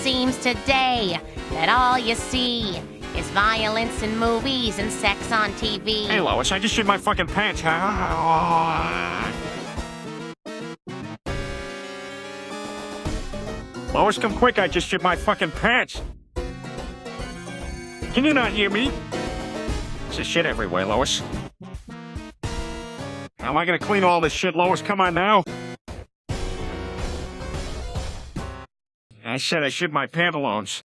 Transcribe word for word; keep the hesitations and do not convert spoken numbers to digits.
seems today that all you see is violence in movies and sex on T V. Hey, Lois, I just shit my fucking pants. Lois, come quick, I just shit my fucking pants. Can you not hear me? There's shit everywhere, Lois. How am I gonna clean all this shit, Lois? Come on now. I said I shit my pantaloons.